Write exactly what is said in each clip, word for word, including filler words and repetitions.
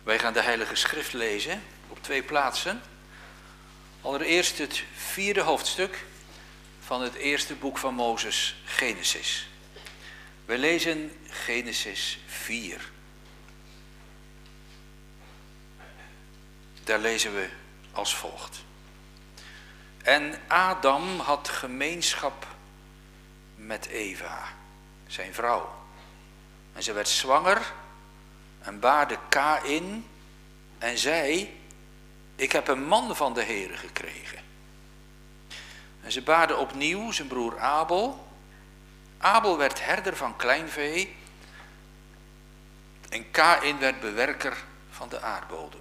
Wij gaan de Heilige Schrift lezen op twee plaatsen. Allereerst het vierde hoofdstuk van het eerste boek van Mozes, Genesis. We lezen Genesis vier. Daar lezen we als volgt. En Adam had gemeenschap met Eva, zijn vrouw. En ze werd zwanger en baarde Kaïn en zei, ik heb een man van de Heere gekregen. En ze baarde opnieuw zijn broer Abel. Abel werd herder van kleinvee en Kaïn werd bewerker van de aardbodem.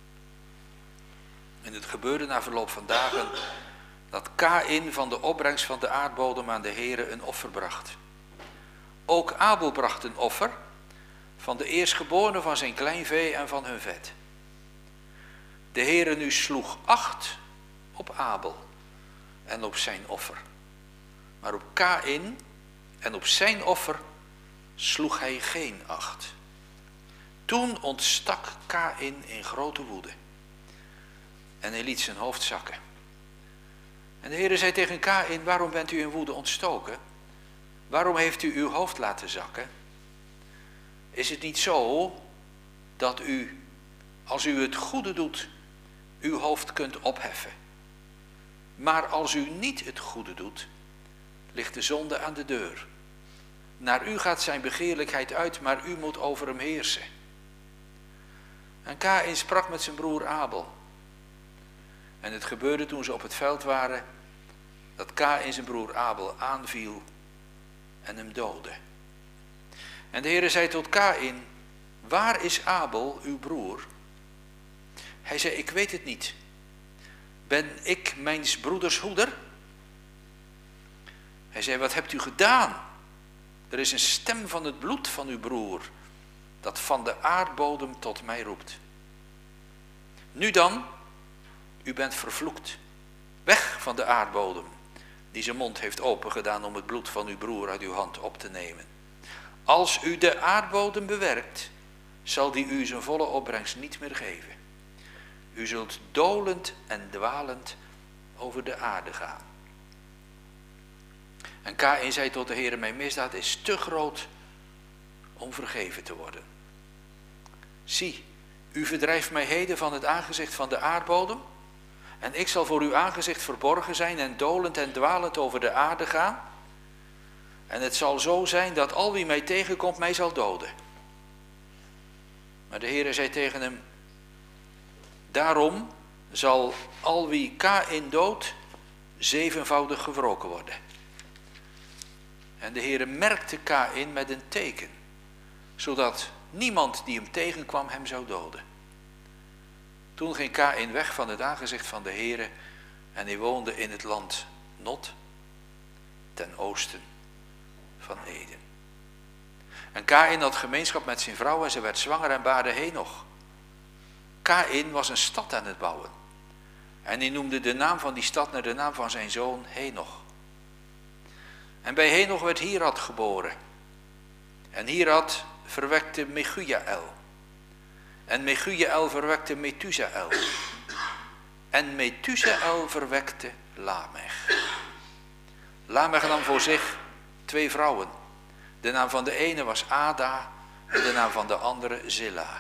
En het gebeurde na verloop van dagen dat Kaïn van de opbrengst van de aardbodem aan de Heere een offer bracht. Ook Abel bracht een offer van de eerstgeborene van zijn kleinvee en van hun vet. De Heere nu sloeg acht op Abel en op zijn offer. Maar op Kaïn en op zijn offer sloeg hij geen acht. Toen ontstak Kaïn in grote woede. En hij liet zijn hoofd zakken. En de Heere zei tegen Kaïn, waarom bent u in woede ontstoken? Waarom heeft u uw hoofd laten zakken? Is het niet zo dat u, als u het goede doet, uw hoofd kunt opheffen? Maar als u niet het goede doet, ligt de zonde aan de deur. Naar u gaat zijn begeerlijkheid uit, maar u moet over hem heersen. En Kaïn sprak met zijn broer Abel. En het gebeurde toen ze op het veld waren, dat Kaïn zijn broer Abel aanviel en hem doodde. En de Heere zei tot Kaïn, waar is Abel, uw broer? Hij zei, ik weet het niet. Ben ik mijns broeders hoeder? Hij zei, wat hebt u gedaan? Er is een stem van het bloed van uw broer, dat van de aardbodem tot mij roept. Nu dan, u bent vervloekt. Weg van de aardbodem, die zijn mond heeft opengedaan om het bloed van uw broer uit uw hand op te nemen. Als u de aardbodem bewerkt, zal die u zijn volle opbrengst niet meer geven. U zult dolend en dwalend over de aarde gaan. En Kaïn zei tot de Heere, mijn misdaad is te groot om vergeven te worden. Zie, u verdrijft mij heden van het aangezicht van de aardbodem, en ik zal voor uw aangezicht verborgen zijn en dolend en dwalend over de aarde gaan. En het zal zo zijn dat al wie mij tegenkomt mij zal doden. Maar de Heere zei tegen hem, daarom zal al wie Kaïn doodt zevenvoudig gewroken worden. En de Heere merkte Kaïn met een teken, zodat niemand die hem tegenkwam hem zou doden. Toen ging Kaïn weg van het aangezicht van de Heere en hij woonde in het land Nod, ten oosten van Eden. En Kaïn had gemeenschap met zijn vrouw en ze werd zwanger en baarde Henoch. Kaïn was een stad aan het bouwen. En hij noemde de naam van die stad naar de naam van zijn zoon Henoch. En bij Henoch werd Hirad geboren. En Hirad verwekte Mechujael. En Mechujael verwekte Methusael. En Methusael verwekte Lamech. Lamech nam voor zich twee vrouwen. De naam van de ene was Ada en de naam van de andere Zilla.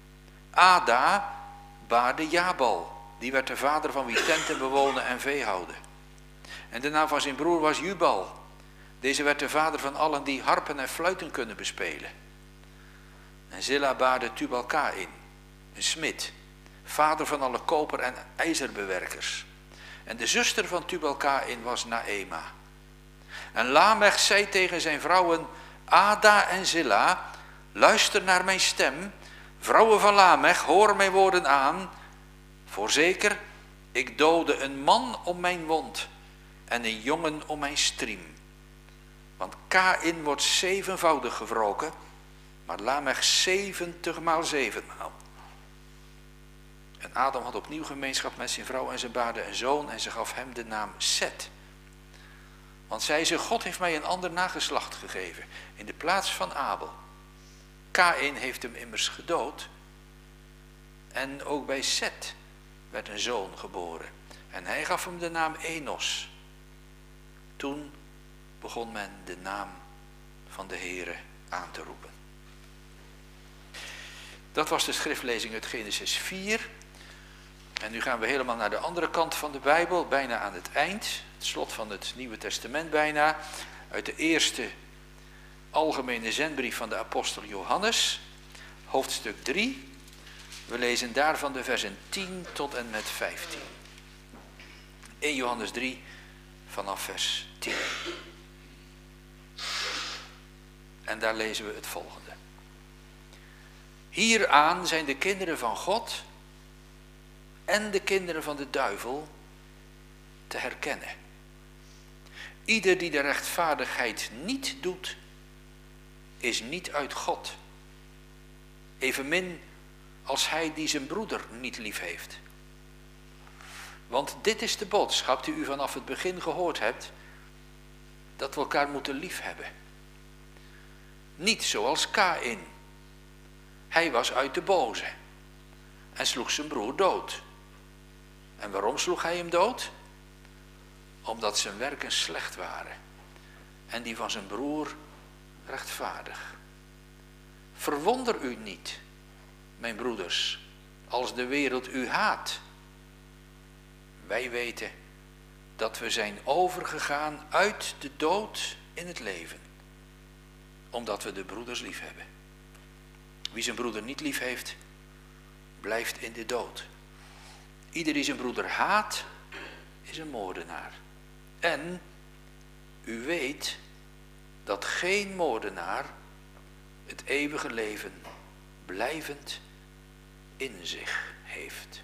Ada baarde Jabal, die werd de vader van wie tenten bewonen en vee houden. En de naam van zijn broer was Jubal. Deze werd de vader van allen die harpen en fluiten kunnen bespelen. En Zilla baarde Tubal-Kaïn, een smid, vader van alle koper- en ijzerbewerkers. En de zuster van Tubal-Kaïn was Naema. En Lamech zei tegen zijn vrouwen, Ada en Zilla, luister naar mijn stem. Vrouwen van Lamech, hoor mijn woorden aan. Voorzeker, ik doodde een man om mijn wond en een jongen om mijn striem. Want Kaïn wordt zevenvoudig gewroken, maar Lamech zeventigmaal zevenmaal. En Adam had opnieuw gemeenschap met zijn vrouw en ze baarde een zoon en ze gaf hem de naam Set. Want zei ze, God heeft mij een ander nageslacht gegeven in de plaats van Abel. Kaïn heeft hem immers gedood En ook bij Set werd een zoon geboren. En hij gaf hem de naam Enos. Toen begon men de naam van de Heere aan te roepen. Dat was de schriftlezing uit Genesis vier. En nu gaan we helemaal naar de andere kant van de Bijbel, bijna aan het eind. Het slot van het Nieuwe Testament bijna. Uit de eerste algemene zendbrief van de apostel Johannes, hoofdstuk drie. We lezen daarvan de versen tien tot en met vijftien. eerste Johannes drie vanaf vers tien. En daar lezen we het volgende. Hieraan zijn de kinderen van God en de kinderen van de duivel te herkennen. Ieder die de rechtvaardigheid niet doet, is niet uit God. Evenmin als hij die zijn broeder niet lief heeft. Want dit is de boodschap die u vanaf het begin gehoord hebt, dat we elkaar moeten lief hebben. Niet zoals Kaïn. Hij was uit de boze en sloeg zijn broer dood. En waarom sloeg hij hem dood? Omdat zijn werken slecht waren en die van zijn broer rechtvaardig. Verwonder u niet, mijn broeders, als de wereld u haat. Wij weten dat we zijn overgegaan uit de dood in het leven, omdat we de broeders lief hebben. Wie zijn broeder niet lief heeft, blijft in de dood. Ieder die zijn broeder haat, is een moordenaar. En u weet dat geen moordenaar het eeuwige leven blijvend in zich heeft.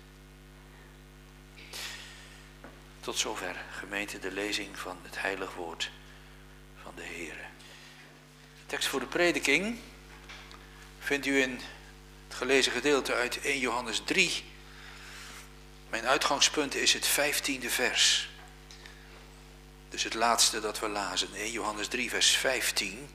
Tot zover, gemeente, de lezing van het heilig woord van de Heere. De tekst voor de prediking vindt u in het gelezen gedeelte uit eerste Johannes drie. Mijn uitgangspunt is het vijftiende vers. Dus het laatste dat we lazen, eerste Johannes drie vers vijftien.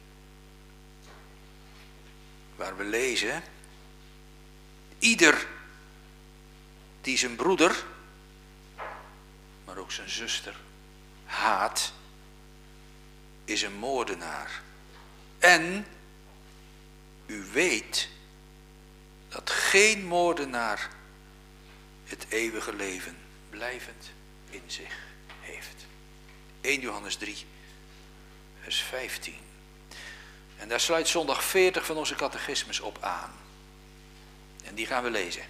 Waar we lezen: ieder die zijn broeder, maar ook zijn zuster, haat, is een moordenaar. En u weet dat geen moordenaar het eeuwige leven blijvend in zich heeft. eerste Johannes drie, vers vijftien. En daar sluit zondag veertig van onze catechismus op aan. En die gaan we lezen.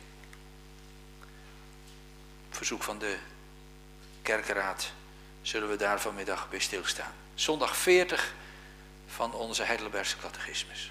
Op verzoek van de kerkenraad zullen we daar vanmiddag bij stilstaan. Zondag veertig van onze Heidelbergse catechismus.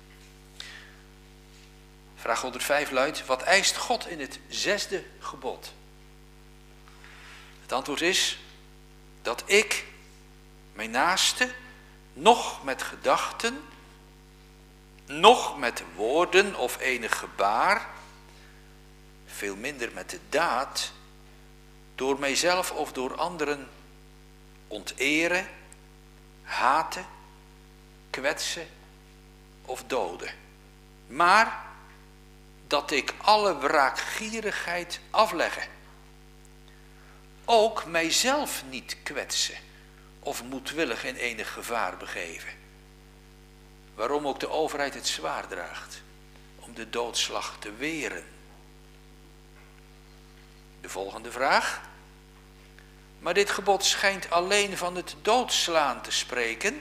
Vraag honderdvijf luidt: wat eist God in het zesde gebod? Het antwoord is dat ik mijn naaste nog met gedachten, nog met woorden of enig gebaar, veel minder met de daad, door mijzelf of door anderen onteren, haten, kwetsen of doden. Maar dat ik alle wraakgierigheid aflegge. Ook mijzelf niet kwetsen of moedwillig in enig gevaar begeven. Waarom ook de overheid het zwaard draagt, om de doodslag te weren. De volgende vraag. Maar dit gebod schijnt alleen van het doodslaan te spreken.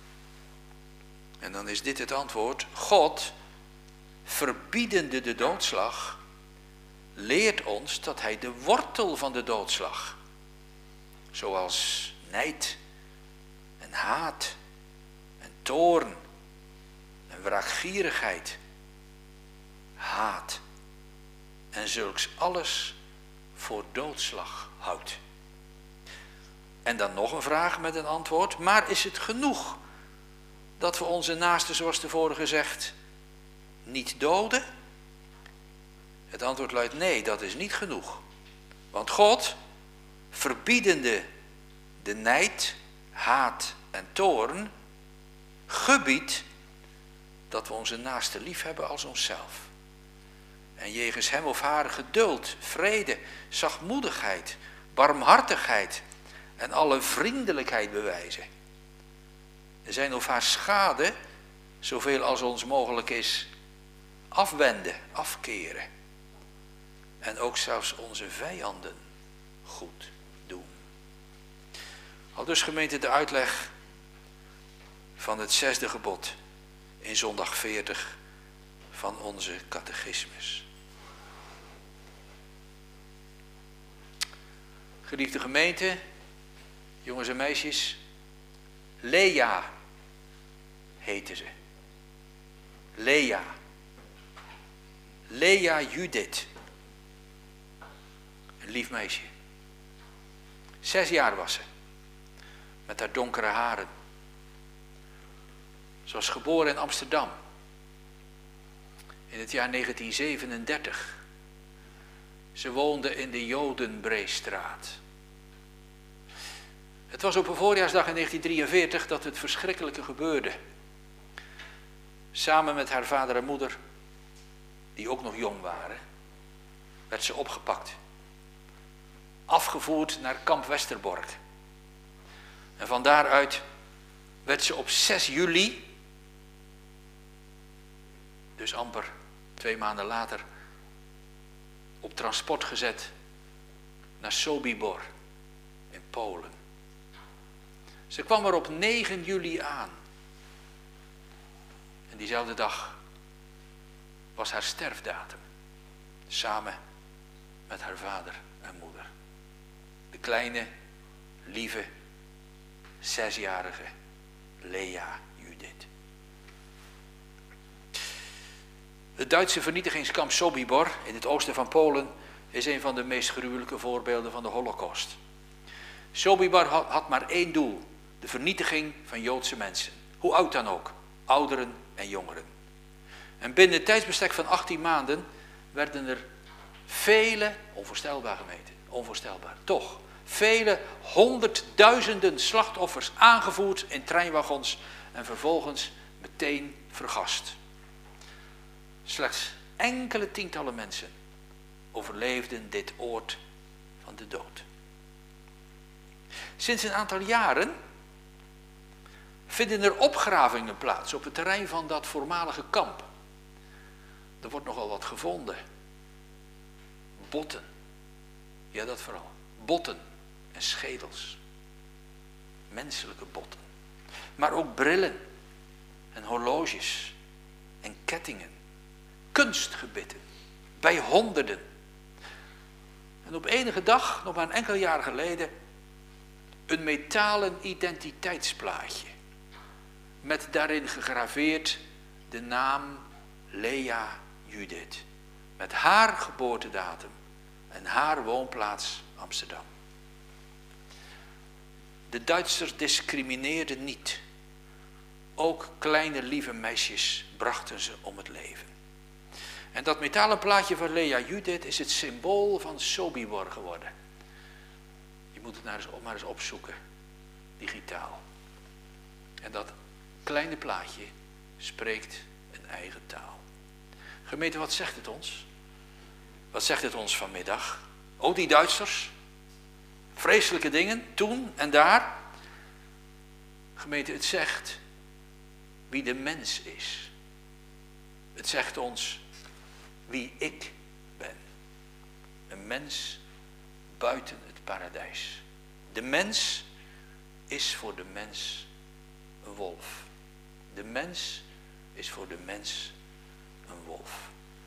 En dan is dit het antwoord. God, verbiedende de doodslag, leert ons dat hij de wortel van de doodslag, zoals nijd en haat en toorn en wraakgierigheid, haat en zulks alles voor doodslag houdt. En dan nog een vraag met een antwoord. Maar is het genoeg dat we onze naasten, zoals tevoren gezegd, niet doden? Het antwoord luidt nee, dat is niet genoeg. Want God, verbiedende de nijd, haat en toorn, gebiedt dat we onze naasten lief hebben als onszelf. en jegens hem of haar geduld, vrede, zachtmoedigheid, barmhartigheid en alle vriendelijkheid bewijzen. En zijn of haar schade, zoveel als ons mogelijk is, afwenden, afkeren. En ook zelfs onze vijanden goed doen. Al dus gemeente de uitleg van het zesde gebod in zondag veertig van onze catechismus. Geliefde gemeente, jongens en meisjes, Lea heette ze. Lea. Lea Judith. Een lief meisje. Zes jaar was ze. Met haar donkere haren. Ze was geboren in Amsterdam. In het jaar negentien zevenendertig. Ze woonde in de Jodenbreestraat. Het was op een voorjaarsdag in negentien drieënveertig dat het verschrikkelijke gebeurde. Samen met haar vader en moeder, die ook nog jong waren, werd ze opgepakt. Afgevoerd naar kamp Westerbork. En van daaruit werd ze op zes juli, dus amper twee maanden later, op transport gezet naar Sobibor in Polen. Ze kwam er op negen juli aan. En diezelfde dag was haar sterfdatum. Samen met haar vader en moeder. De kleine, lieve, zesjarige Lea Judith. Het Duitse vernietigingskamp Sobibor in het oosten van Polen is een van de meest gruwelijke voorbeelden van de Holocaust. Sobibor had maar één doel. De vernietiging van Joodse mensen. Hoe oud dan ook. Ouderen en jongeren. En binnen het tijdsbestek van achttien maanden werden er vele, onvoorstelbaar gemeten, onvoorstelbaar, toch, vele honderdduizenden slachtoffers aangevoerd in treinwagons en vervolgens meteen vergast. Slechts enkele tientallen mensen overleefden dit oord van de dood. Sinds een aantal jaren vinden er opgravingen plaats op het terrein van dat voormalige kamp. Er wordt nogal wat gevonden. Botten. Ja, dat vooral. Botten en schedels. Menselijke botten. Maar ook brillen en horloges en kettingen. Kunstgebitten. Bij honderden. En op enige dag, nog maar een enkel jaar geleden, een metalen identiteitsplaatje. Met daarin gegraveerd de naam Lea Judith. Met haar geboortedatum en haar woonplaats Amsterdam. De Duitsers discrimineerden niet. Ook kleine lieve meisjes brachten ze om het leven. En dat metalen plaatje van Lea Judith is het symbool van Sobibor geworden. Je moet het nou eens, maar eens opzoeken, digitaal. En dat kleine plaatje spreekt een eigen taal. Gemeente, wat zegt het ons? Wat zegt het ons vanmiddag? Oh, die Duitsers. Vreselijke dingen, toen en daar. Gemeente, het zegt wie de mens is. Het zegt ons wie ik ben. Een mens buiten het paradijs. De mens is voor de mens een wolf. De mens is voor de mens een wolf.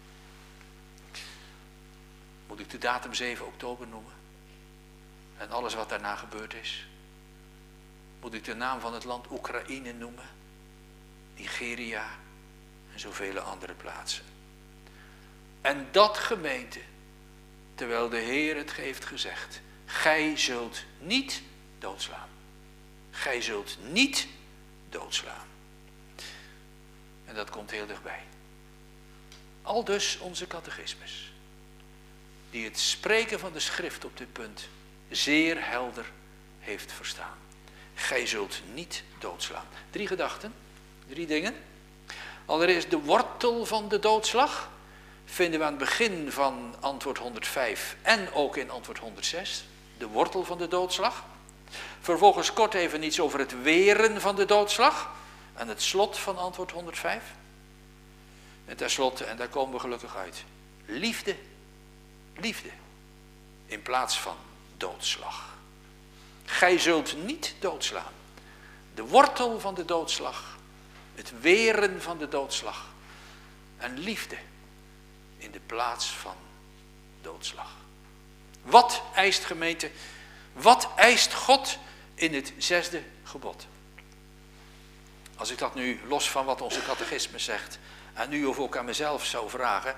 Moet ik de datum zeven oktober noemen? En alles wat daarna gebeurd is? Moet ik de naam van het land Oekraïne noemen? Nigeria en zoveel andere plaatsen. En dat, gemeente, terwijl de Heer het heeft gezegd. Gij zult niet doodslaan. Gij zult niet doodslaan. En dat komt heel dichtbij. Aldus onze catechismus. Die het spreken van de schrift op dit punt zeer helder heeft verstaan. Gij zult niet doodslaan. Drie gedachten, drie dingen. Allereerst de wortel van de doodslag. vinden we aan het begin van antwoord honderdvijf en ook in antwoord honderdzes. De wortel van de doodslag. Vervolgens kort even iets over het weren van de doodslag. En het slot van antwoord honderdvijf. En tenslotte, en daar komen we gelukkig uit. Liefde. Liefde. In plaats van doodslag. Gij zult niet doodslaan. De wortel van de doodslag. Het weren van de doodslag. En liefde. In de plaats van doodslag. Wat eist gemeente? Wat eist God in het zesde gebod? Als ik dat nu los van wat onze catechismus zegt, aan u of ook aan mezelf zou vragen,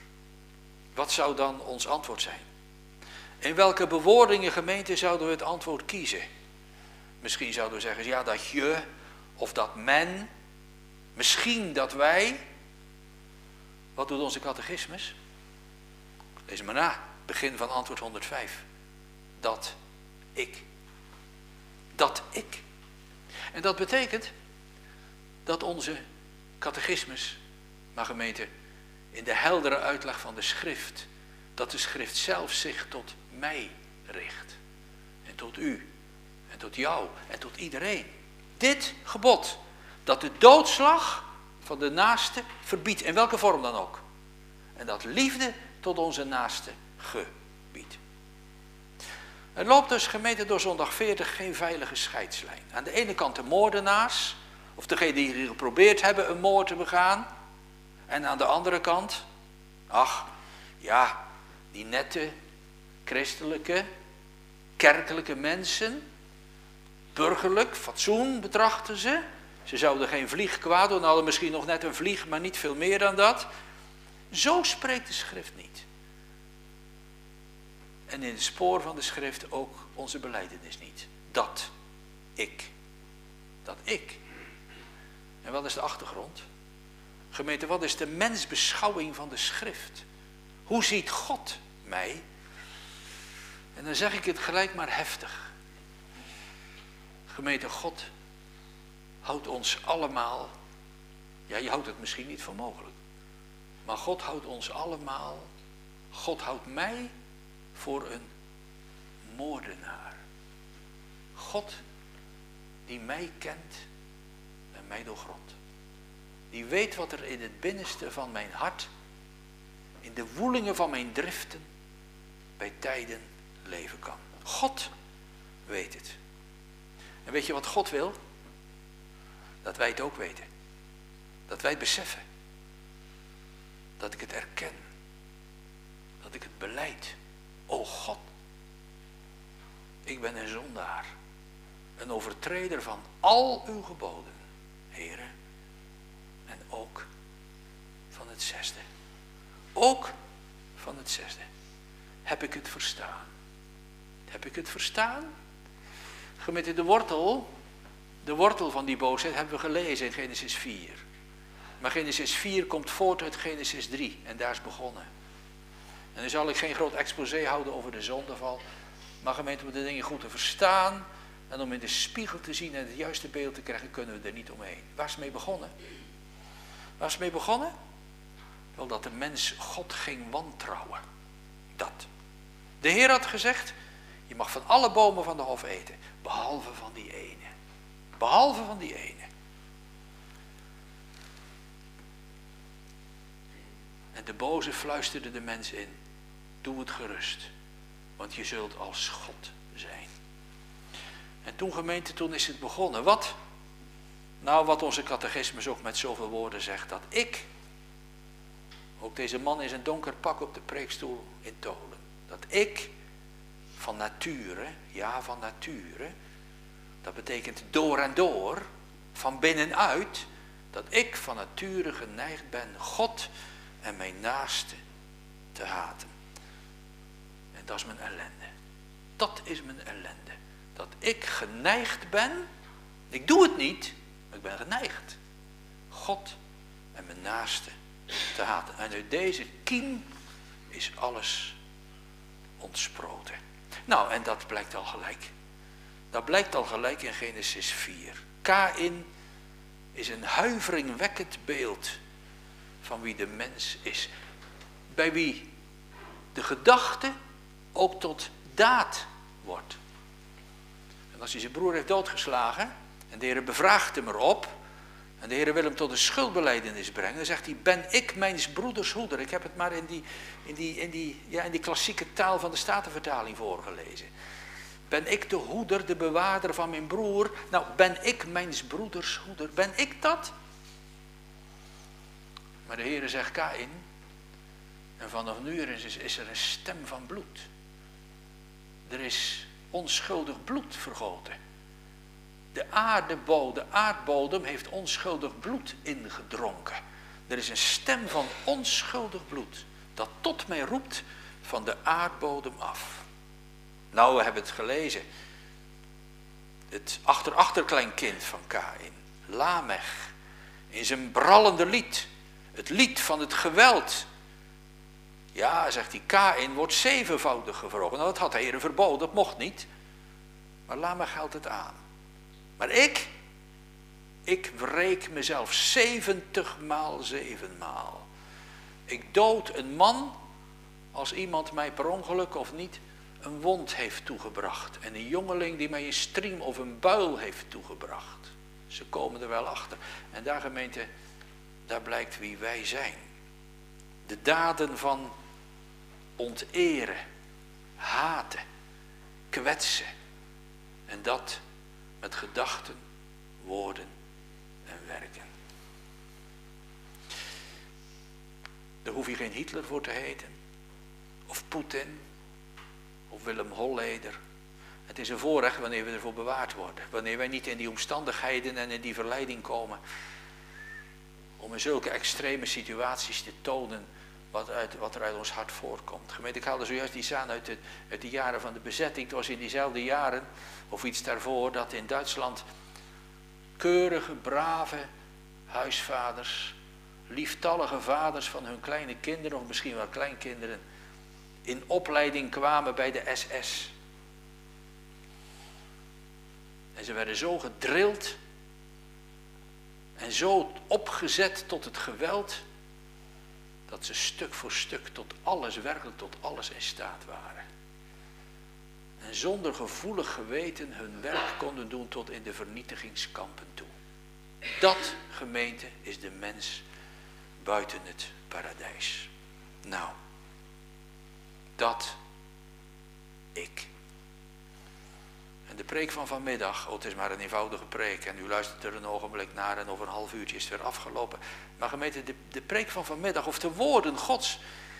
wat zou dan ons antwoord zijn? In welke bewoordingen, gemeente, zouden we het antwoord kiezen? Misschien zouden we zeggen, ja, dat je, of dat men, misschien dat wij. Wat doet onze catechismus? Lees maar na, begin van antwoord honderdvijf. Dat ik. Dat ik. En dat betekent dat onze catechismus, maar gemeente, in de heldere uitleg van de schrift, dat de schrift zelf zich tot mij richt. En tot u. En tot jou. En tot iedereen. Dit gebod, dat de doodslag van de naaste verbiedt, in welke vorm dan ook. En dat liefde tot onze naaste gebiedt. Er loopt dus, gemeente, door zondag veertig geen veilige scheidslijn. Aan de ene kant de moordenaars, of degenen die geprobeerd hebben een moord te begaan. En aan de andere kant, ach, ja, die nette, christelijke, kerkelijke mensen, burgerlijk, fatsoen betrachten ze. Ze zouden geen vlieg kwaad doen, hadden misschien nog net een vlieg, maar niet veel meer dan dat. Zo spreekt de schrift niet. En in het spoor van de schrift ook onze belijdenis niet. Dat ik. Dat ik. En wat is de achtergrond? Gemeente, wat is de mensbeschouwing van de schrift? Hoe ziet God mij? En dan zeg ik het gelijk maar heftig. Gemeente, God houdt ons allemaal, ja, je houdt het misschien niet voor mogelijk, maar God houdt ons allemaal, God houdt mij voor een moordenaar. God die mij kent en mij doorgrondt. Die weet wat er in het binnenste van mijn hart, in de woelingen van mijn driften, bij tijden leven kan. God weet het. En weet je wat God wil? Dat wij het ook weten. Dat wij het beseffen. Dat ik het erken. Dat ik het belijd. O God, ik ben een zondaar. Een overtreder van al uw geboden, Heere. En ook van het zesde. Ook van het zesde. Heb ik het verstaan? Heb ik het verstaan? Gemeente, de wortel, de wortel van die boosheid hebben we gelezen in Genesis vier. Maar Genesis vier komt voort uit Genesis drie en daar is begonnen. En nu zal ik geen groot exposé houden over de zondeval. Maar gemeente, om de dingen goed te verstaan en om in de spiegel te zien en het juiste beeld te krijgen, kunnen we er niet omheen. Waar is het mee begonnen? Waar is het mee begonnen? Wel dat de mens God ging wantrouwen. Dat. De Heer had gezegd, je mag van alle bomen van de hof eten, behalve van die ene. Behalve van die ene. En de boze fluisterde de mens in, doe het gerust, want je zult als God zijn. En toen gemeente, toen is het begonnen. Wat? Nou, wat onze catechismus ook met zoveel woorden zegt, dat ik, ook deze man in zijn donker pak op de preekstoel in Tolen, dat ik van nature, ja van nature, dat betekent door en door, van binnenuit, dat ik van nature geneigd ben God en mijn naaste te haten. En dat is mijn ellende. Dat is mijn ellende. Dat ik geneigd ben, ik doe het niet, maar ik ben geneigd God en mijn naaste te haten. En uit deze kiem is alles ontsproten. Nou, en dat blijkt al gelijk. Dat blijkt al gelijk in Genesis vier. Kaïn is een huiveringwekkend beeld van wie de mens is. bij wie de gedachte ook tot daad wordt. En als hij zijn broer heeft doodgeslagen en de Heer bevraagt hem erop en de Heer wil hem tot een schuldbelijdenis brengen, dan zegt hij, ben ik mijns broeders hoeder. Ik heb het maar in die, in die, in die, ja, in die klassieke taal van de Statenvertaling voorgelezen. Ben ik de hoeder, de bewaarder van mijn broer? Nou, ben ik mijns broeders hoeder? Ben ik dat? Maar de Heer zegt, Kaïn, en vanaf nu is, is er een stem van bloed. Er is onschuldig bloed vergoten. De aardebodem, de aardbodem heeft onschuldig bloed ingedronken. Er is een stem van onschuldig bloed dat tot mij roept van de aardbodem af. Nou, we hebben het gelezen. Het achter-achterkleinkind van Kaïn, Lamech, in zijn brallende lied. Het lied van het geweld. Ja, zegt hij, Kaïn wordt zevenvoudig gewroken. Nou, dat had de Heer verboden, dat mocht niet. Maar Lamech houdt het aan. Maar ik, ik wreek mezelf zeventigmaal zevenmaal. Ik dood een man als iemand mij per ongeluk of niet een wond heeft toegebracht. En een jongeling die mij een striem of een buil heeft toegebracht. Ze komen er wel achter. En daar, gemeente, daar blijkt wie wij zijn. De daden van onteren, haten, kwetsen. En dat met gedachten, woorden en werken. Daar hoef je geen Hitler voor te heten. Of Poetin. Of Willem Holleder. Het is een voorrecht wanneer we ervoor bewaard worden. Wanneer wij niet in die omstandigheden en in die verleiding komen. Om in zulke extreme situaties te tonen wat, uit, wat er uit ons hart voorkomt. Gemeente, ik haalde zojuist iets aan uit de, uit de jaren van de bezetting. Het was in diezelfde jaren, of iets daarvoor, dat in Duitsland keurige, brave huisvaders, lieftallige vaders van hun kleine kinderen, of misschien wel kleinkinderen, in opleiding kwamen bij de S S. En ze werden zo gedrild en zo opgezet tot het geweld, dat ze stuk voor stuk tot alles, werkelijk tot alles in staat waren. En zonder gevoelig geweten hun werk konden doen tot in de vernietigingskampen toe. Dat, gemeente, is de mens buiten het paradijs. Nou, dat ik. En de preek van vanmiddag, oh, het is maar een eenvoudige preek en u luistert er een ogenblik naar en over een half uurtje is het weer afgelopen. Maar gemeente, de, de preek van vanmiddag, of de woorden Gods,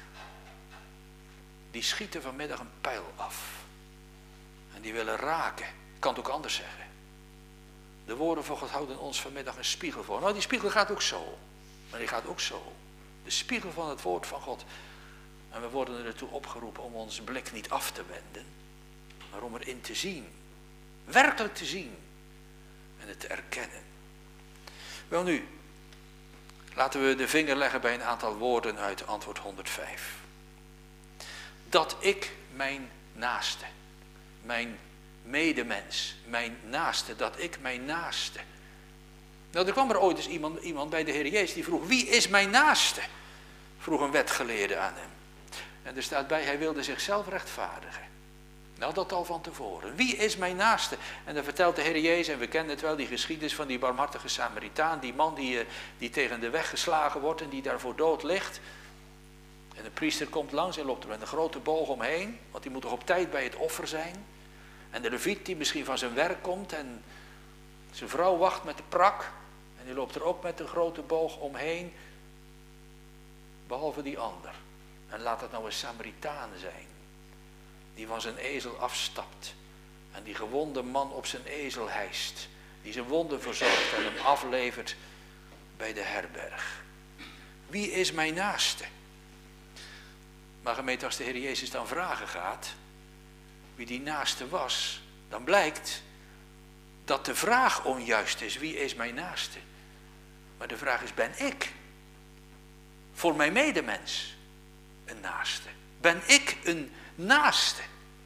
die schieten vanmiddag een pijl af. En die willen raken. Ik kan het ook anders zeggen. De woorden van God houden ons vanmiddag een spiegel voor. Nou, die spiegel gaat ook zo. Maar die gaat ook zo. De spiegel van het woord van God. En we worden ertoe opgeroepen om onze blik niet af te wenden. Maar om erin te zien. Werkelijk te zien. En het te erkennen. Wel nu. Laten we de vinger leggen bij een aantal woorden uit antwoord honderdvijf. Dat ik mijn naaste. Mijn medemens. Mijn naaste. Dat ik mijn naaste. Nou, er kwam er ooit eens iemand, iemand bij de Heer Jezus die vroeg. Wie is mijn naaste? Vroeg een wetgeleerde aan hem. En er staat bij, hij wilde zichzelf rechtvaardigen. Nou, dat al van tevoren. Wie is mijn naaste? En dan vertelt de Heer Jezus, en we kennen het wel, die geschiedenis van die barmhartige Samaritaan. Die man die, die tegen de weg geslagen wordt en die daarvoor dood ligt. En de priester komt langs en loopt er met een grote boog omheen. Want die moet toch op tijd bij het offer zijn. En de leviet die misschien van zijn werk komt en zijn vrouw wacht met de prak. En die loopt er ook met een grote boog omheen. Behalve die ander. En laat dat nou een Samaritaan zijn. Die van zijn ezel afstapt. En die gewonde man op zijn ezel hijst. Die zijn wonden verzorgt en hem aflevert bij de herberg. Wie is mijn naaste? Maar gemeente, als de Heer Jezus dan vragen gaat. Wie die naaste was. Dan blijkt dat de vraag onjuist is. Wie is mijn naaste? Maar de vraag is, ben ik voor mijn medemens een naaste? Ben ik een naaste?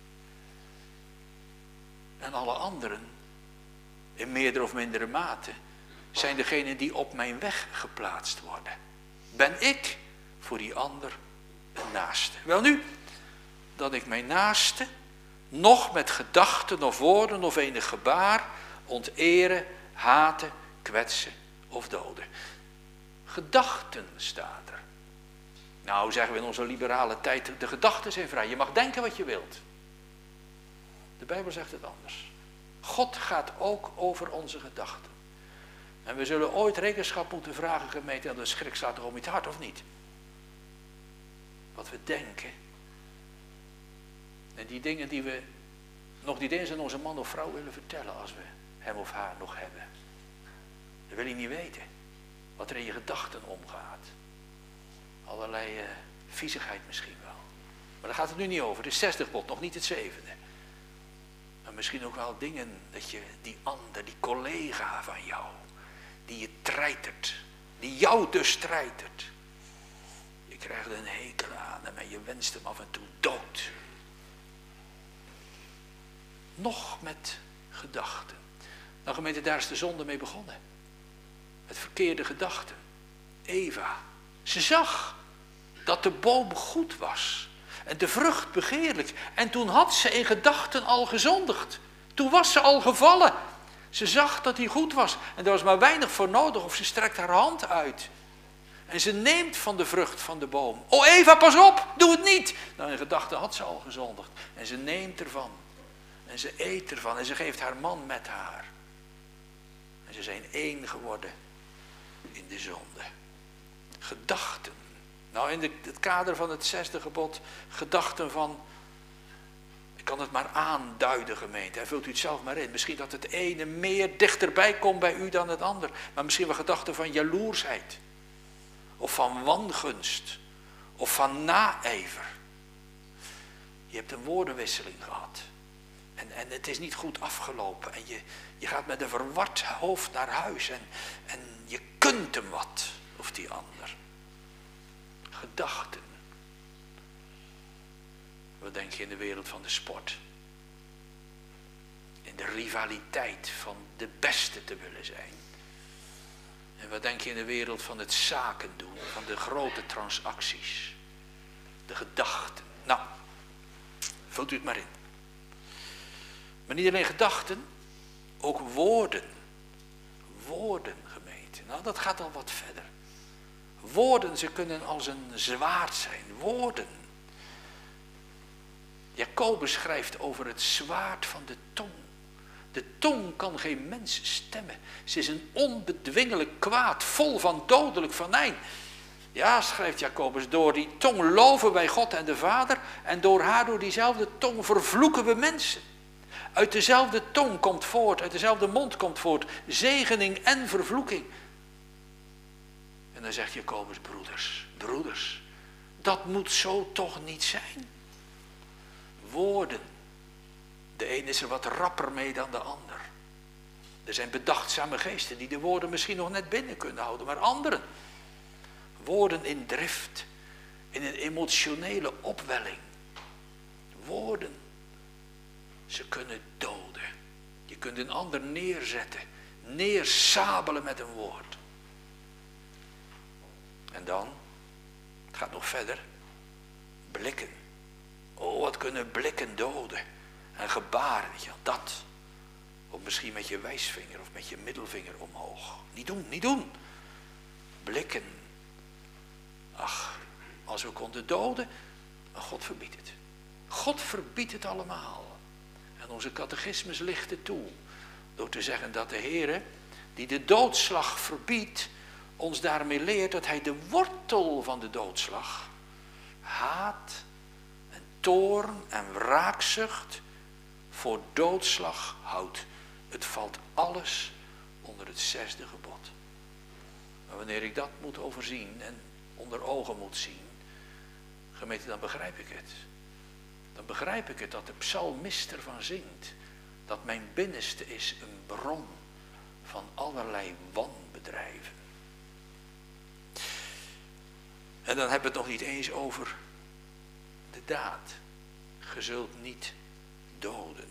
En alle anderen, in meerdere of mindere mate, zijn degenen die op mijn weg geplaatst worden. Ben ik voor die ander een naaste. Welnu, dat ik mijn naaste nog met gedachten of woorden of enig gebaar onteren, haten, kwetsen of doden. Gedachten staat er. Nou, zeggen we in onze liberale tijd, de gedachten zijn vrij. Je mag denken wat je wilt. De Bijbel zegt het anders. God gaat ook over onze gedachten. En we zullen ooit rekenschap moeten vragen, gemeente, en de schrik staat toch om het hart, of niet? Wat we denken. En die dingen die we nog niet eens aan onze man of vrouw willen vertellen als we hem of haar nog hebben. Dat wil je niet weten. Wat er in je gedachten omgaat. Allerlei uh, viezigheid misschien wel. Maar daar gaat het nu niet over. Het is zesde gebod, nog niet het zevende. Maar misschien ook wel dingen dat je die ander, die collega van jou, die je treitert, die jou dus treitert. Je krijgt er een hekel aan hem en je wenst hem af en toe dood. Nog met gedachten. Nou gemeente, daar is de zonde mee begonnen. Met verkeerde gedachten. Eva, ze zag dat de boom goed was. En de vrucht begeerlijk. En toen had ze in gedachten al gezondigd. Toen was ze al gevallen. Ze zag dat hij goed was. En daar was maar weinig voor nodig. Of ze strekt haar hand uit. En ze neemt van de vrucht van de boom. O Eva, pas op, doe het niet. Nou, in gedachten had ze al gezondigd. En ze neemt ervan. En ze eet ervan. En ze geeft haar man met haar. En ze zijn één geworden in de zonde. Gedachten. Nou, in de, het kader van het zesde gebod, gedachten van, ik kan het maar aanduiden, gemeente, en vult u het zelf maar in. Misschien dat het ene meer dichterbij komt bij u dan het ander, maar misschien wel gedachten van jaloersheid, of van wangunst, of van naijver. Je hebt een woordenwisseling gehad, en, en het is niet goed afgelopen, en je, je gaat met een verward hoofd naar huis, en, en je kunt hem wat, of die ander. Gedachten. Wat denk je in de wereld van de sport? In de rivaliteit van de beste te willen zijn. En wat denk je in de wereld van het zaken doen, van de grote transacties? De gedachten. Nou, vult u het maar in. Maar niet alleen gedachten, ook woorden. Woorden, gemeente. Nou, dat gaat al wat verder. Woorden, ze kunnen als een zwaard zijn. Woorden. Jacobus schrijft over het zwaard van de tong. De tong kan geen mens stemmen. Ze is een onbedwingelijk kwaad, vol van dodelijk venijn. Ja, schrijft Jacobus, door die tong loven wij God en de Vader. En door haar, door diezelfde tong, vervloeken we mensen. Uit dezelfde tong komt voort, uit dezelfde mond komt voort, zegening en vervloeking. En dan zegt Jacobus, broeders, broeders, dat moet zo toch niet zijn. Woorden. De een is er wat rapper mee dan de ander. Er zijn bedachtzame geesten die de woorden misschien nog net binnen kunnen houden, maar anderen. Woorden in drift, in een emotionele opwelling. Woorden, ze kunnen doden. Je kunt een ander neerzetten, neersabelen met een woord. En dan, het gaat nog verder, blikken. Oh, wat kunnen blikken doden. En gebaren, weet je, dat. Of misschien met je wijsvinger of met je middelvinger omhoog. Niet doen, niet doen. Blikken. Ach, als we konden doden, maar God verbiedt het. God verbiedt het allemaal. En onze catechismus licht het toe. Door te zeggen dat de Heere, die de doodslag verbiedt, ons daarmee leert dat hij de wortel van de doodslag, haat en toorn en wraakzucht, voor doodslag houdt. Het valt alles onder het zesde gebod. Maar wanneer ik dat moet overzien en onder ogen moet zien, gemeente, dan begrijp ik het. Dan begrijp ik het dat de psalmist ervan zingt dat mijn binnenste is een bron van allerlei wanbedrijven. En dan hebben we het nog niet eens over de daad. Ge zult niet doden.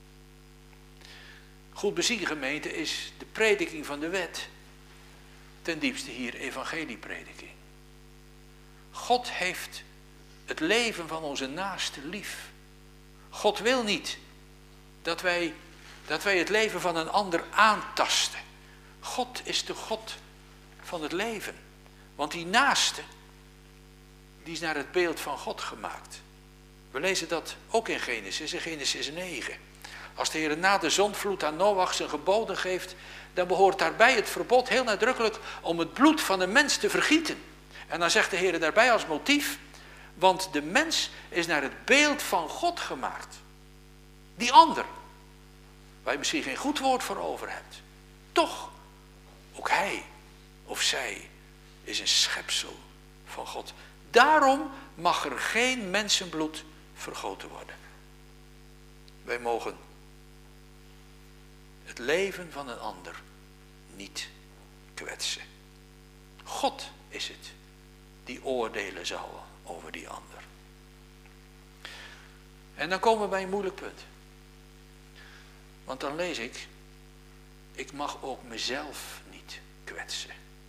Goed bezien, gemeente, is de prediking van de wet ten diepste hier evangelieprediking. God heeft het leven van onze naaste lief. God wil niet dat wij, dat wij het leven van een ander aantasten. God is de God van het leven. Want die naaste, die is naar het beeld van God gemaakt. We lezen dat ook in Genesis, in Genesis negen. Als de Heer na de zondvloed aan Noach zijn geboden geeft, dan behoort daarbij het verbod heel nadrukkelijk om het bloed van de mens te vergieten. En dan zegt de Heer daarbij als motief, want de mens is naar het beeld van God gemaakt. Die ander, waar je misschien geen goed woord voor over hebt. Toch, ook hij of zij is een schepsel van God. Daarom mag er geen mensenbloed vergoten worden. Wij mogen het leven van een ander niet kwetsen. God is het die oordelen zal over die ander. En dan komen we bij een moeilijk punt. Want dan lees ik, ik mag ook mezelf niet kwetsen.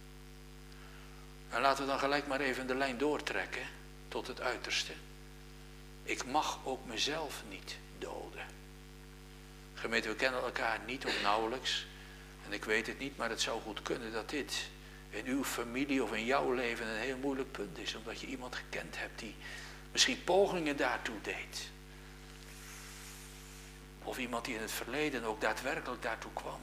En laten we dan gelijk maar even de lijn doortrekken tot het uiterste. Ik mag ook mezelf niet doden. Gemeente, we kennen elkaar niet of nauwelijks. En ik weet het niet, maar het zou goed kunnen dat dit in uw familie of in jouw leven een heel moeilijk punt is. Omdat je iemand gekend hebt die misschien pogingen daartoe deed. Of iemand die in het verleden ook daadwerkelijk daartoe kwam.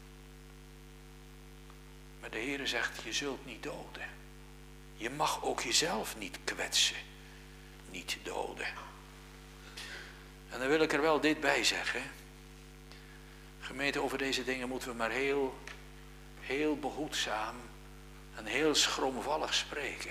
Maar de Heere zegt, je zult niet doden. Je mag ook jezelf niet kwetsen. Niet doden. En dan wil ik er wel dit bij zeggen. Gemeente, over deze dingen moeten we maar heel, heel behoedzaam en heel schroomvallig spreken.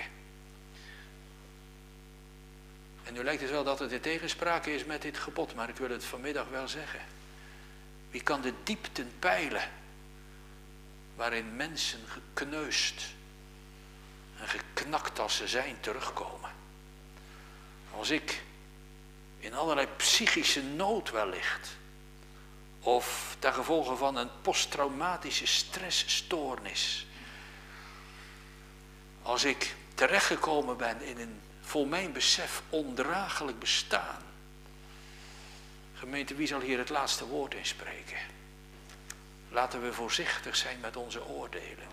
En nu lijkt het wel dat het in tegenspraak is met dit gebod, maar ik wil het vanmiddag wel zeggen. Wie kan de diepten peilen waarin mensen gekneusd en geknakt als ze zijn terugkomen? Als ik in allerlei psychische nood wellicht, of ten gevolge van een posttraumatische stressstoornis, als ik terechtgekomen ben in een vol mijn besef ondraaglijk bestaan. Gemeente, wie zal hier het laatste woord in spreken? Laten we voorzichtig zijn met onze oordelen.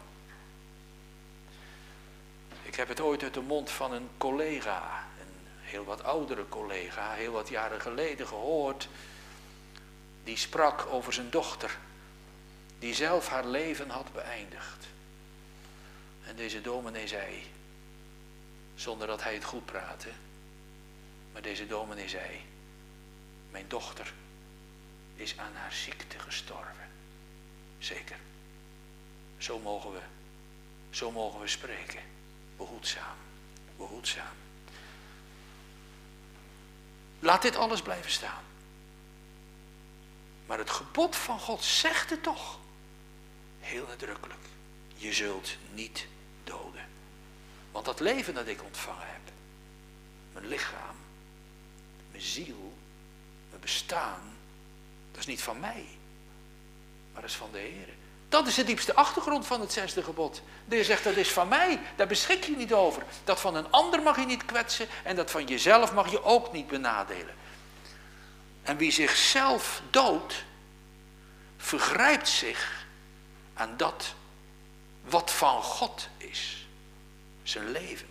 Ik heb het ooit uit de mond van een collega, een heel wat oudere collega, heel wat jaren geleden gehoord. Die sprak over zijn dochter, die zelf haar leven had beëindigd. En deze dominee zei, zonder dat hij het goed praatte, maar deze dominee zei, mijn dochter is aan haar ziekte gestorven. Zeker. Zo mogen we, zo mogen we spreken. Behoedzaam, behoedzaam. Laat dit alles blijven staan. Maar het gebod van God zegt het toch. Heel nadrukkelijk. Je zult niet doden. Want dat leven dat ik ontvangen heb. Mijn lichaam. Mijn ziel. Mijn bestaan. Dat is niet van mij. Maar dat is van de Heer. Dat is de diepste achtergrond van het zesde gebod. De Heer zegt dat is van mij. Daar beschik je niet over. Dat van een ander mag je niet kwetsen. En dat van jezelf mag je ook niet benadelen. En wie zichzelf doodt, vergrijpt zich aan dat wat van God is. Zijn leven.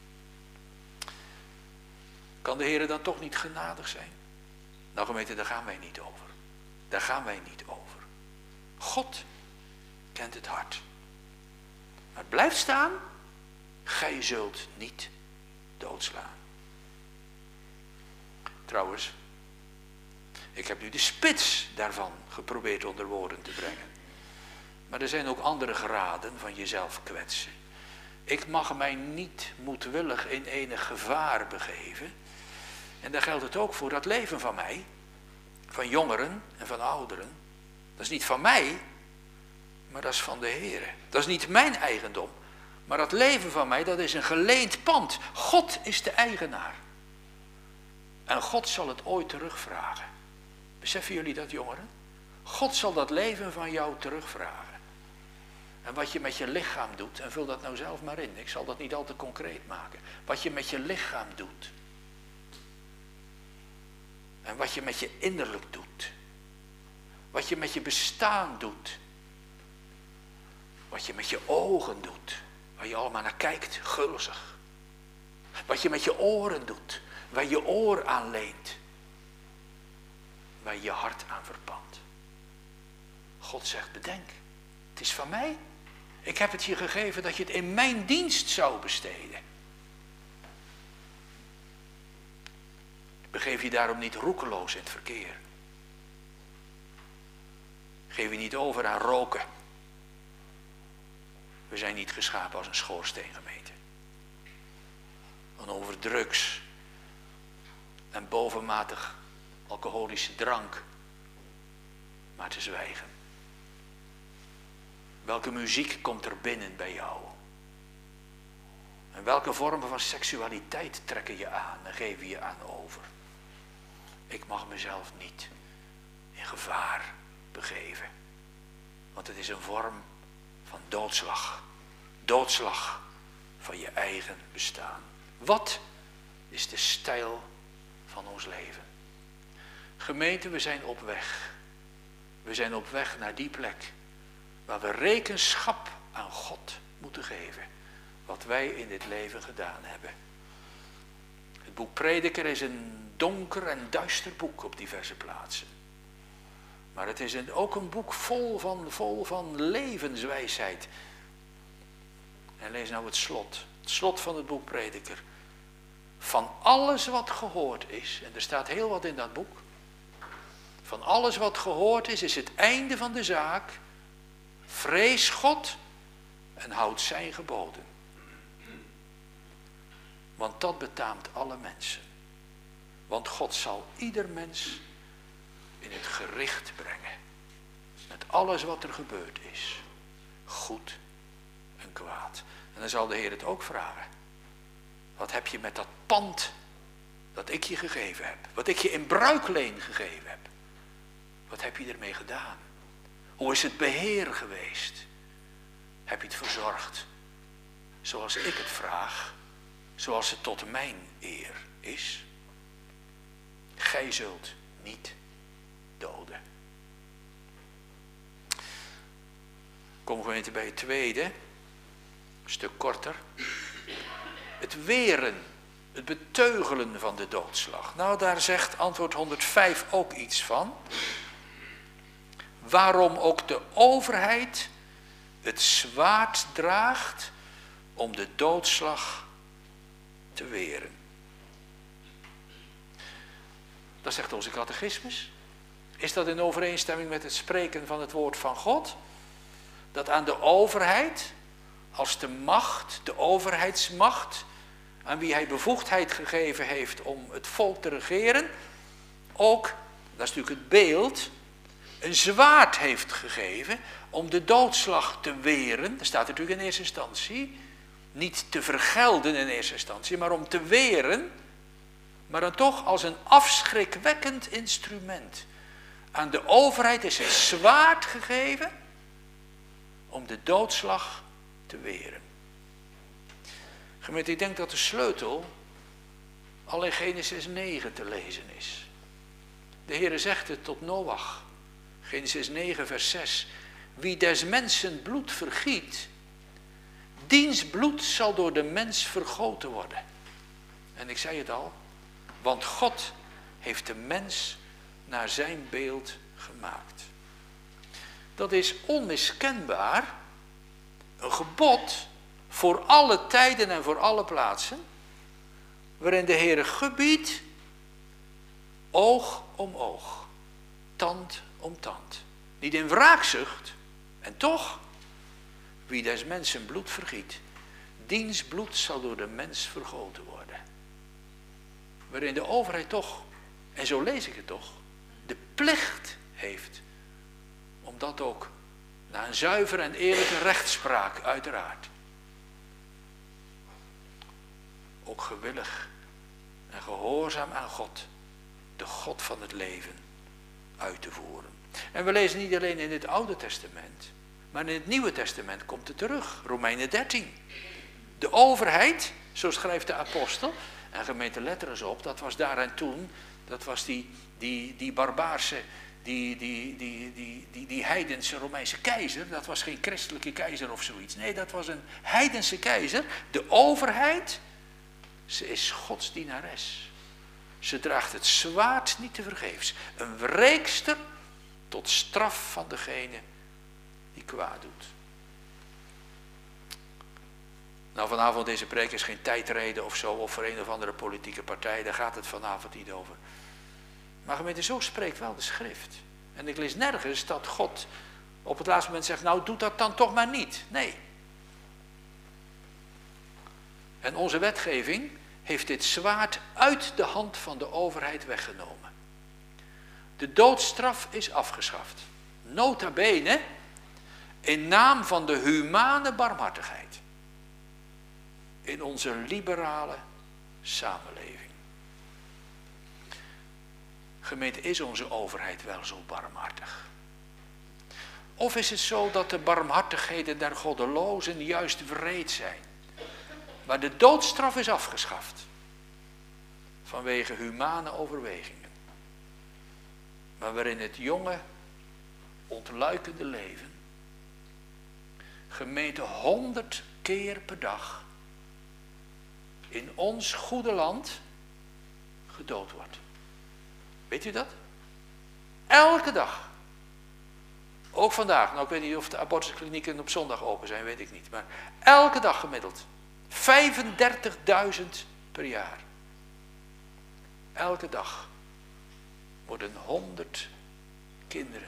Kan de Heer dan toch niet genadig zijn? Nou gemeente, daar gaan wij niet over. Daar gaan wij niet over. God kent het hart. Maar het blijft staan, gij zult niet doodslaan. Trouwens, ik heb nu de spits daarvan geprobeerd onder woorden te brengen. Maar er zijn ook andere graden van jezelf kwetsen. Ik mag mij niet moedwillig in enig gevaar begeven. En daar geldt het ook voor dat leven van mij. Van jongeren en van ouderen. Dat is niet van mij, maar dat is van de Heer. Dat is niet mijn eigendom. Maar dat leven van mij, dat is een geleend pand. God is de eigenaar. En God zal het ooit terugvragen. Beseffen jullie dat, jongeren? God zal dat leven van jou terugvragen. En wat je met je lichaam doet, en vul dat nou zelf maar in. Ik zal dat niet al te concreet maken. Wat je met je lichaam doet. En wat je met je innerlijk doet. Wat je met je bestaan doet. Wat je met je ogen doet. Waar je allemaal naar kijkt, gulzig. Wat je met je oren doet. Waar je oor aan leent. Waar je je hart aan verpand. God zegt, bedenk. Het is van mij. Ik heb het je gegeven dat je het in mijn dienst zou besteden. Begeef je daarom niet roekeloos in het verkeer. Geef je niet over aan roken. We zijn niet geschapen als een schoorsteengemeente. En over drugs en bovenmatig alcoholische drank maar te zwijgen. Welke muziek komt er binnen bij jou? En welke vormen van seksualiteit trekken je aan en geven je aan over? Ik mag mezelf niet in gevaar begeven. Want het is een vorm van doodslag. Doodslag van je eigen bestaan. Wat is de stijl van ons leven? Gemeente, we zijn op weg. We zijn op weg naar die plek waar we rekenschap aan God moeten geven. Wat wij in dit leven gedaan hebben. Het boek Prediker is een donker en duister boek op diverse plaatsen. Maar het is een, ook een boek vol van, vol van levenswijsheid. En lees nou het slot. Het slot van het boek Prediker. Van alles wat gehoord is, en er staat heel wat in dat boek. Van alles wat gehoord is, is het einde van de zaak. Vrees God en houd zijn geboden. Want dat betaamt alle mensen. Want God zal ieder mens in het gericht brengen. Met alles wat er gebeurd is. Goed en kwaad. En dan zal de Heer het ook vragen. Wat heb je met dat pand dat ik je gegeven heb? Wat ik je in bruikleen gegeven heb? Wat heb je ermee gedaan? Hoe is het beheer geweest? Heb je het verzorgd? Zoals ik het vraag. Zoals het tot mijn eer is. Gij zult niet doden. Kom gemeente bij het tweede. Een stuk korter. Het weren. Het beteugelen van de doodslag. Nou, daar zegt antwoord honderdvijf ook iets van. Waarom ook de overheid het zwaard draagt om de doodslag te weren. Dat zegt onze catechismus. Is dat in overeenstemming met het spreken van het woord van God? Dat aan de overheid, als de macht, de overheidsmacht, aan wie hij bevoegdheid gegeven heeft om het volk te regeren, ook, dat is natuurlijk het beeld, een zwaard heeft gegeven om de doodslag te weren. Dat staat natuurlijk in eerste instantie. Niet te vergelden in eerste instantie, maar om te weren. Maar dan toch als een afschrikwekkend instrument. Aan de overheid is een zwaard gegeven om de doodslag te weren. Gemeente, ik denk dat de sleutel al in Genesis negen te lezen is. De Heere zegt het tot Noach. Genesis negen vers zes. Wie des mensen bloed vergiet, diens bloed zal door de mens vergoten worden. En ik zei het al, want God heeft de mens naar zijn beeld gemaakt. Dat is onmiskenbaar een gebod voor alle tijden en voor alle plaatsen, waarin de Heere gebiedt, oog om oog, tand om tand. Niet in wraakzucht, en toch, wie des mensen bloed vergiet, diens bloed zal door de mens vergoten worden. Waarin de overheid toch, en zo lees ik het toch, de plicht heeft om dat ook na een zuivere en eerlijke rechtspraak uiteraard ook gewillig en gehoorzaam aan God, de God van het leven, uit te voeren. En we lezen niet alleen in het Oude Testament, maar in het Nieuwe Testament komt het terug. Romeinen dertien. De overheid, zo schrijft de apostel, en gemeente let er eens op, dat was daar en toen Dat was die, die, die barbaarse, die, die, die, die, die, die heidense Romeinse keizer. Dat was geen christelijke keizer of zoiets. Nee, dat was een heidense keizer. De overheid, ze is Gods dienares. Ze draagt het zwaard niet tevergeefs. Een wreekster tot straf van degene die kwaad doet. Nou, vanavond deze preek is geen tijdreden of zo, of voor een of andere politieke partij. Daar gaat het vanavond niet over. Maar gemeente, zo spreekt wel de schrift. En ik lees nergens dat God op het laatste moment zegt, nou doe dat dan toch maar niet. Nee. En onze wetgeving heeft dit zwaard uit de hand van de overheid weggenomen. De doodstraf is afgeschaft. Nota bene, in naam van de humane barmhartigheid. In onze liberale samenleving. Gemeente, is onze overheid wel zo barmhartig? Of is het zo dat de barmhartigheden der goddelozen juist wreed zijn? Maar de doodstraf is afgeschaft. Vanwege humane overwegingen. Maar waarin het jonge, ontluikende leven, gemeente honderd keer per dag, in ons goede land gedood wordt. Weet u dat? Elke dag. Ook vandaag. Nou, ik weet niet of de abortusklinieken op zondag open zijn, weet ik niet. Maar elke dag gemiddeld. vijfendertigduizend per jaar. Elke dag worden honderd kinderen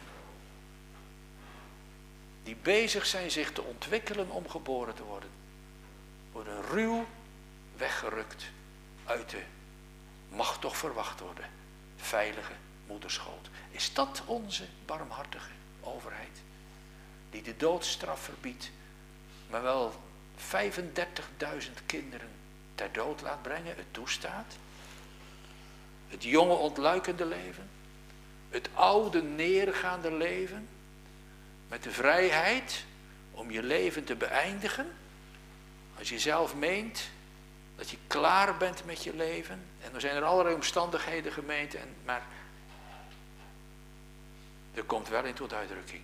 die bezig zijn zich te ontwikkelen om geboren te worden, worden ruw weggerukt uit de, mag toch verwacht worden, veilige moederschoot. Is dat onze barmhartige overheid? Die de doodstraf verbiedt, maar wel vijfendertigduizend kinderen ter dood laat brengen, het toestaat? Het jonge ontluikende leven, het oude neergaande leven, met de vrijheid om je leven te beëindigen, als je zelf meent dat je klaar bent met je leven. En er zijn er allerlei omstandigheden, gemeente, en, maar er komt wel in tot uitdrukking.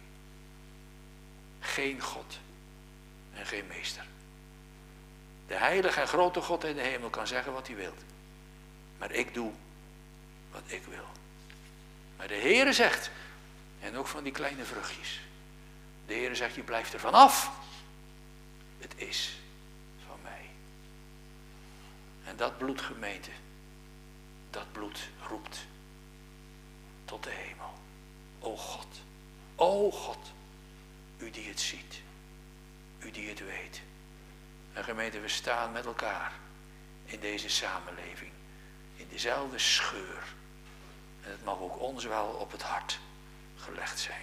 Geen God en geen meester. De heilige en grote God in de hemel kan zeggen wat hij wil. Maar ik doe wat ik wil. Maar de Heere zegt, en ook van die kleine vruchtjes. De Heere zegt, je blijft er vanaf. Het is van mij. En dat bloed, gemeente, dat bloed roept tot de hemel. O God, o God, u die het ziet, u die het weet. En gemeente, we staan met elkaar in deze samenleving, in dezelfde scheur. En het mag ook ons wel op het hart gelegd zijn.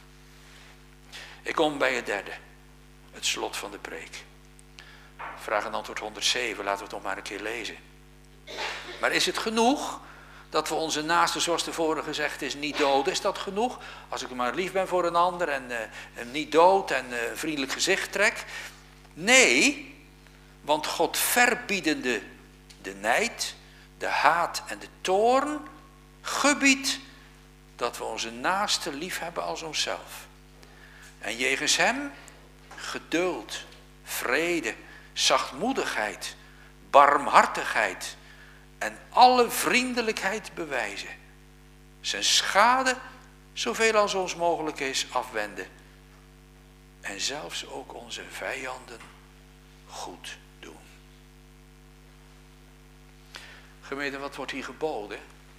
Ik kom bij het derde, het slot van de preek. Vraag en antwoord honderdzeven, laten we het nog maar een keer lezen. Maar is het genoeg dat we onze naaste, zoals tevoren gezegd is, niet doden? Is dat genoeg? Als ik maar lief ben voor een ander en uh, hem niet dood en uh, een vriendelijk gezicht trek? Nee, want God verbiedende de nijd, de haat en de toorn, gebiedt dat we onze naaste lief hebben als onszelf. En jegens hem geduld, vrede, zachtmoedigheid, barmhartigheid en alle vriendelijkheid bewijzen. Zijn schade, zoveel als ons mogelijk is, afwenden. En zelfs ook onze vijanden goed doen. Gemeente, wat wordt hier geboden?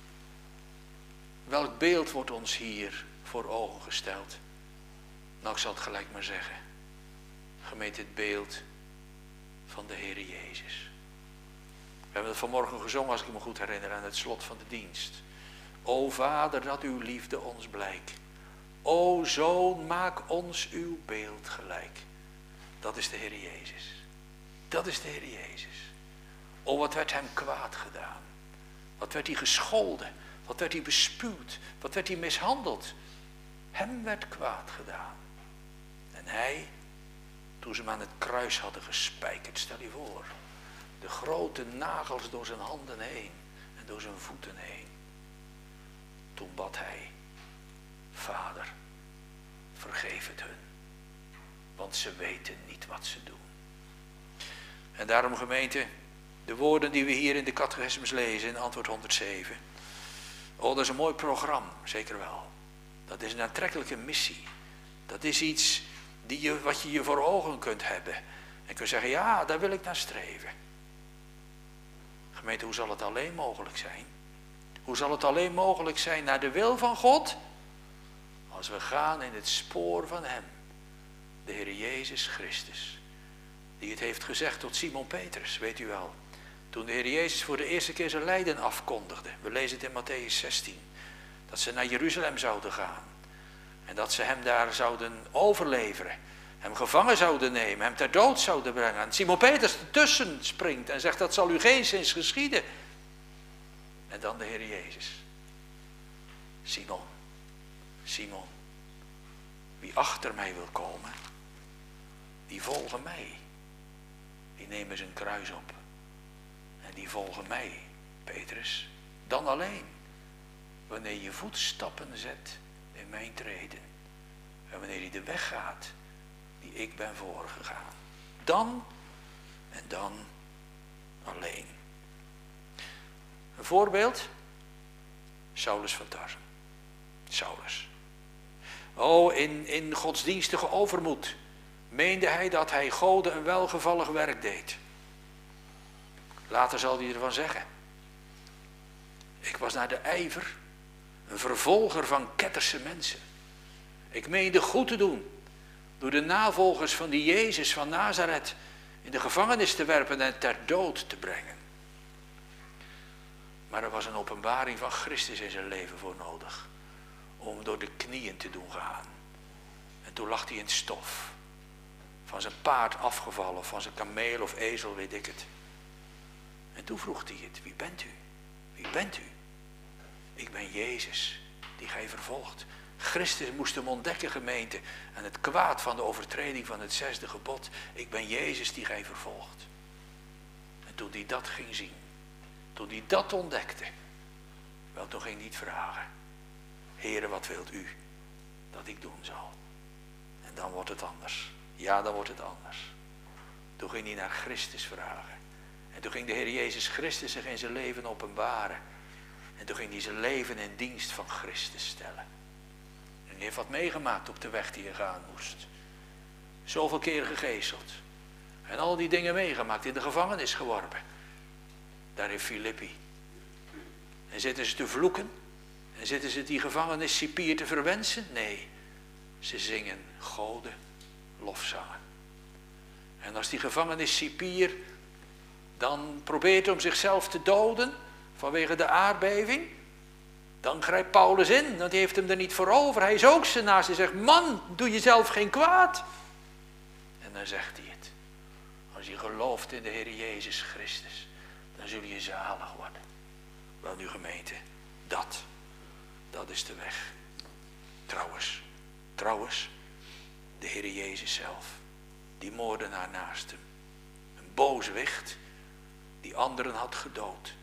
Welk beeld wordt ons hier voor ogen gesteld? Nou, ik zal het gelijk maar zeggen. Gemeente, het beeld van de Heere Jezus. We hebben het vanmorgen gezongen, als ik me goed herinner, aan het slot van de dienst. O Vader, dat uw liefde ons blijkt. O Zoon, maak ons uw beeld gelijk. Dat is de Heere Jezus. Dat is de Heere Jezus. O, wat werd hem kwaad gedaan. Wat werd hij gescholden. Wat werd hij bespuwd. Wat werd hij mishandeld. Hem werd kwaad gedaan. En hij, toen ze hem aan het kruis hadden gespijkerd, stel je voor. De grote nagels door zijn handen heen en door zijn voeten heen. toen bad hij, Vader, vergeef het hun, want ze weten niet wat ze doen. En daarom, gemeente, de woorden die we hier in de catechismus lezen, in antwoord honderdzeven. Oh, dat is een mooi programma, zeker wel. Dat is een aantrekkelijke missie. Dat is iets die je, wat je je voor ogen kunt hebben. En kunt zeggen, ja, daar wil ik naar streven. Gemeente, hoe zal het alleen mogelijk zijn? Hoe zal het alleen mogelijk zijn naar de wil van God? Als we gaan in het spoor van Hem. De Heer Jezus Christus. Die het heeft gezegd tot Simon Petrus, weet u wel. Toen de Heer Jezus voor de eerste keer zijn lijden afkondigde. We lezen het in Mattheüs zestien. Dat ze naar Jeruzalem zouden gaan. En dat ze hem daar zouden overleveren. Hem gevangen zouden nemen. Hem ter dood zouden brengen. En Simon Petrus ertussen springt en zegt, dat zal u geen zins geschieden. En dan de Heer Jezus. Simon, Simon, wie achter mij wil komen, die volgen mij. Die nemen zijn kruis op. En die volgen mij, Petrus. Dan alleen, wanneer je voetstappen zet in mijn treden. En wanneer je de weg gaat die ik ben voorgegaan. Dan en dan alleen. Een voorbeeld. Saulus van Tarsen. Saulus. Oh, in, in godsdienstige overmoed meende hij dat hij Gode een welgevallig werk deed. Later zal hij ervan zeggen. Ik was naar de ijver, een vervolger van ketterse mensen. Ik meende goed te doen, door de navolgers van die Jezus van Nazareth in de gevangenis te werpen en ter dood te brengen. Maar er was een openbaring van Christus in zijn leven voor nodig, om door de knieën te doen gaan. En toen lag hij in het stof, van zijn paard afgevallen, of van zijn kameel of ezel, weet ik het. En toen vroeg hij het, wie bent u? Wie bent u? Ik ben Jezus, die gij vervolgt. Christus moest hem ontdekken, gemeente, en het kwaad van de overtreding van het zesde gebod. Ik ben Jezus die gij vervolgt. En toen hij dat ging zien, toen hij dat ontdekte, wel, toen ging hij niet vragen. Heere, wat wilt u dat ik doen zal? En dan wordt het anders. Ja, dan wordt het anders. Toen ging hij naar Christus vragen. En toen ging de Heer Jezus Christus zich in zijn leven openbaren. En toen ging hij zijn leven in dienst van Christus stellen. En hij heeft wat meegemaakt op de weg die hij gaan moest. Zoveel keer gegezeld. En al die dingen meegemaakt, in de gevangenis geworpen. Daar in Filippi. En zitten ze te vloeken? En zitten ze die gevangeniscipier te verwensen? Nee, ze zingen Gode lofzangen. En als die gevangeniscipier dan probeert om zichzelf te doden vanwege de aardbeving, dan grijpt Paulus in, want hij heeft hem er niet voor over. Hij is ook zijn naast. Hij zegt, man, doe jezelf geen kwaad. En dan zegt hij het. Als je gelooft in de Heer Jezus Christus, dan zul je zalig worden. Wel nu, gemeente, dat, dat is de weg. Trouwens, trouwens, de Heer Jezus zelf, die moordenaar naast hem, een booswicht die anderen had gedood.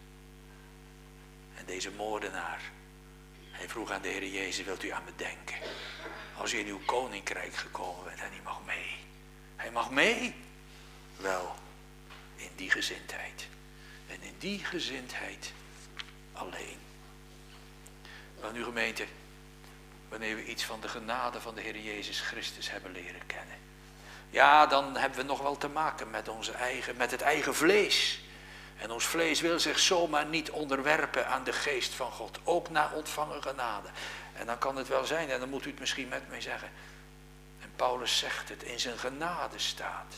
En deze moordenaar, hij vroeg aan de Heer Jezus, wilt u aan me denken? Als u in uw koninkrijk gekomen bent en hij mag mee. Hij mag mee. Wel, in die gezindheid. En in die gezindheid alleen. Wel nu, gemeente, wanneer we iets van de genade van de Heer Jezus Christus hebben leren kennen. Ja, dan hebben we nog wel te maken met, onze eigen, met het eigen vlees. En ons vlees wil zich zomaar niet onderwerpen aan de geest van God. Ook na ontvangen genade. En dan kan het wel zijn, en dan moet u het misschien met mij zeggen. En Paulus zegt het, in zijn genade staat.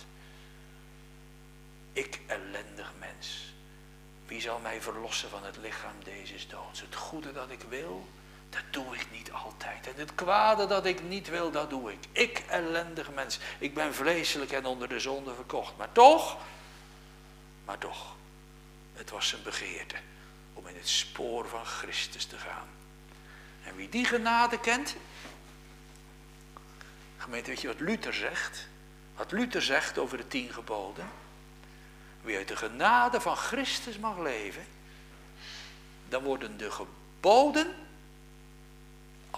Ik, ellendig mens. Wie zal mij verlossen van het lichaam deze doods? Het goede dat ik wil, dat doe ik niet altijd. En het kwade dat ik niet wil, dat doe ik. Ik, ellendig mens. Ik ben vleeselijk en onder de zonde verkocht. Maar toch, maar toch. Het was zijn begeerte om in het spoor van Christus te gaan. En wie die genade kent. Gemeente, weet je wat Luther zegt? Wat Luther zegt over de tien geboden. Wie uit de genade van Christus mag leven. Dan worden de geboden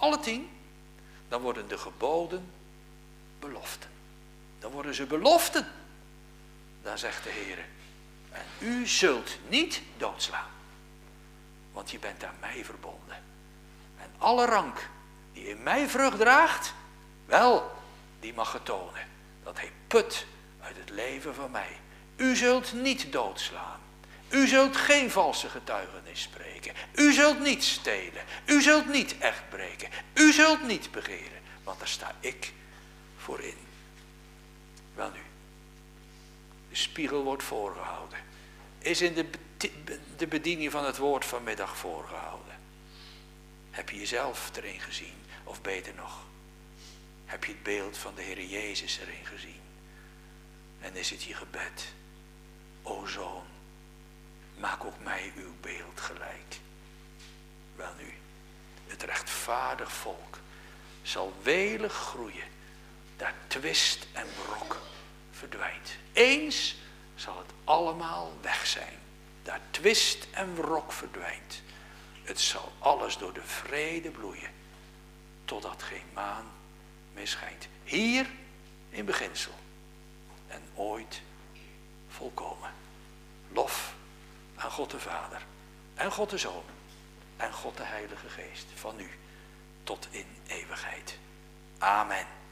alle tien, dan worden de geboden beloften. Dan worden ze beloften. Dan zegt de Heer, en u zult niet doodslaan, want je bent aan mij verbonden. En alle rank die in mij vrucht draagt, wel, die mag getonen dat hij put uit het leven van mij. U zult niet doodslaan. U zult geen valse getuigenis spreken. U zult niet stelen. U zult niet echt breken. U zult niet begeren, want daar sta ik voor in. Welnu, de spiegel wordt voorgehouden. Is in de, de bediening van het woord vanmiddag voorgehouden. Heb je jezelf erin gezien? Of beter nog, heb je het beeld van de Heer Jezus erin gezien? En is het je gebed, o Zoon, maak ook mij uw beeld gelijk. Welnu, het rechtvaardig volk zal welig groeien, daar twist en brok verdwijnt. Eens zal het allemaal weg zijn, daar twist en wrok verdwijnt. Het zal alles door de vrede bloeien, totdat geen maan meer schijnt. Hier in beginsel en ooit volkomen. Lof aan God de Vader en God de Zoon en God de Heilige Geest, van nu tot in eeuwigheid. Amen.